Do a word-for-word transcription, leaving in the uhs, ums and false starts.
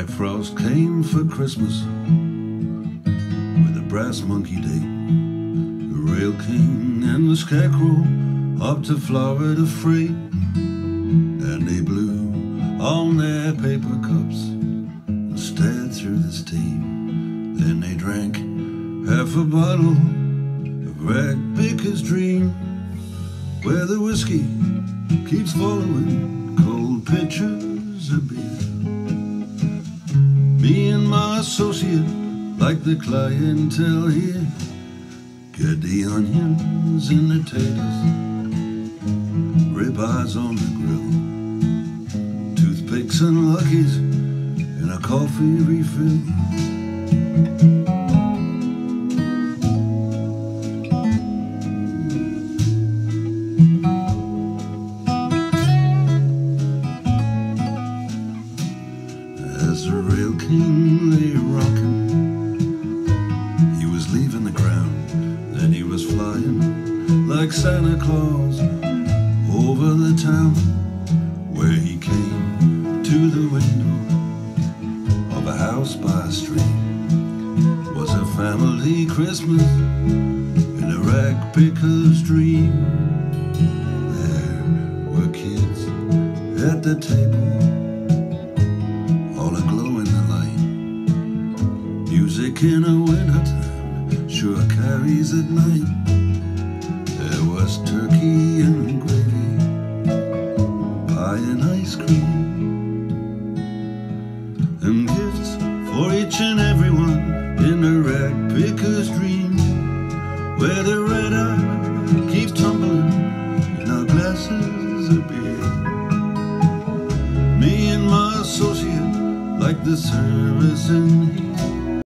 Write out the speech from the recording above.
Jack Frost came for Christmas with a brass monkey date. The Rail King and the Scarecrow up to Florida freight, and they blew on their paper cups and stared through the steam. Then they drank half a bottle of Rag Baker's Dream, where the whiskey keeps following cold pitchers of beer. Me and my associate, like the clientele here, get the onions and the taters, ribeyes on the grill, toothpicks and Luckies, and a coffee refill. As the Rail King lay rocking, he was leaving the ground, then he was flying like Santa Claus over the town, where he came to the window of a house by a stream. Was a family Christmas in a Rag Baker's Dream. There were kids at the table, all aglow in the light. Music in a winter time sure carries at night. There was turkey and gravy, pie and ice cream, and gifts for each and everyone in the Rag Baker's Dream, where the red eye keeps tumbling in our glasses of beer. Me and my associate, like the service in here,